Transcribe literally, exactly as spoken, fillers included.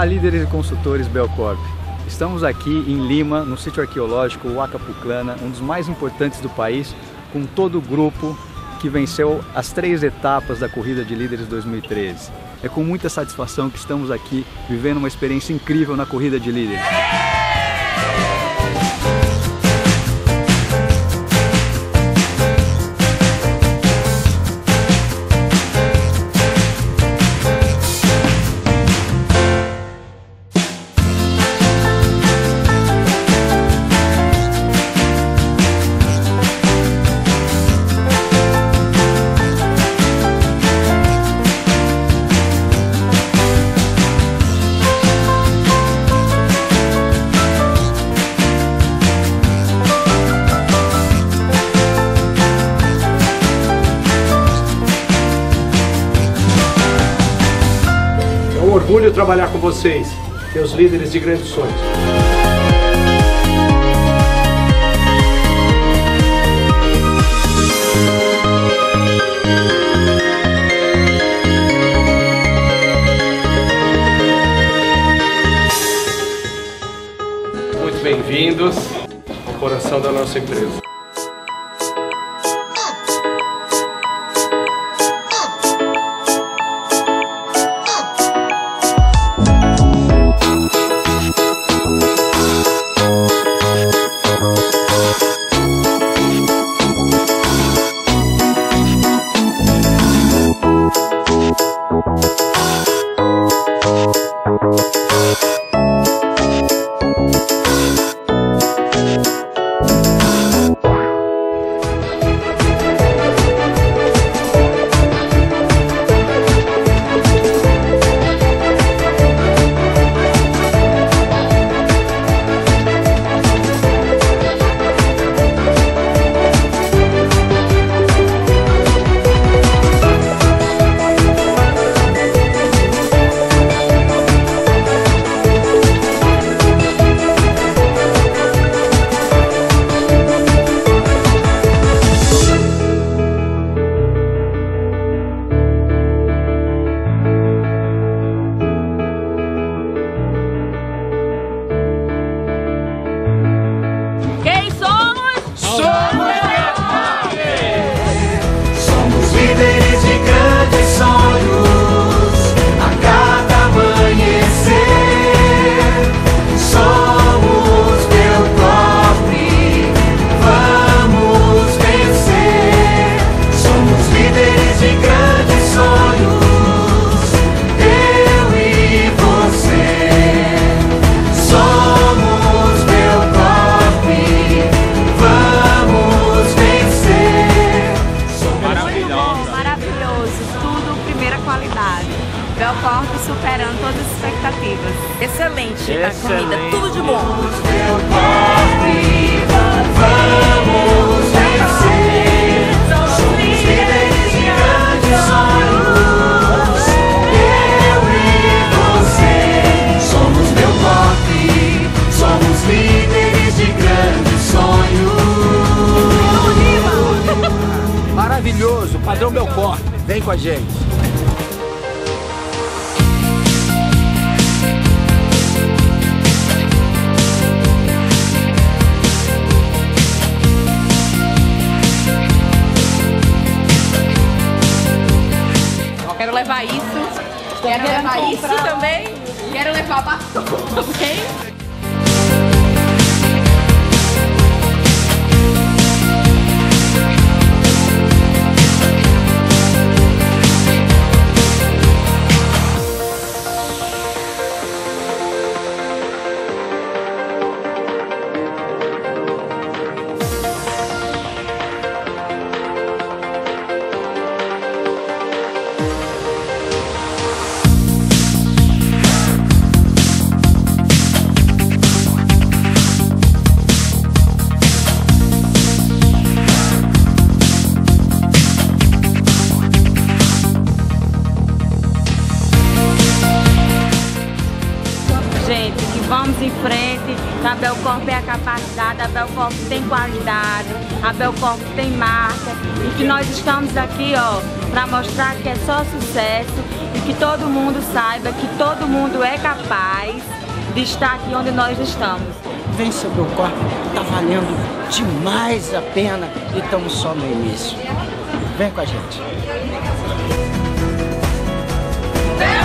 Olá, líderes e consultores Belcorp. Estamos aqui em Lima, no sítio arqueológico Huacapuclana, um dos mais importantes do país, com todo o grupo que venceu as três etapas da Corrida de Líderes dois mil e treze. É com muita satisfação que estamos aqui vivendo uma experiência incrível na Corrida de Líderes. É um orgulho trabalhar com vocês, meus líderes de grandes sonhos. Muito bem-vindos ao coração da nossa empresa. Belcorp superando todas as expectativas. Excelente, Excelente. A corrida, tudo de bom. Vamos vencer, somos líderes de grandes sonhos. Eu e você somos Belcorp, somos líderes de grandes sonhos. Maravilhoso, padrão Belcorp, vem com a gente. Quero levar isso, quero levar comprar. Isso também, quero levar batom também. a Belcorp tem qualidade, a Belcorp tem marca e que nós estamos aqui, ó, para mostrar que é só sucesso e que todo mundo saiba que todo mundo é capaz de estar aqui onde nós estamos. Vença Belcorp, tá valendo demais a pena e estamos só no início. Vem com a gente.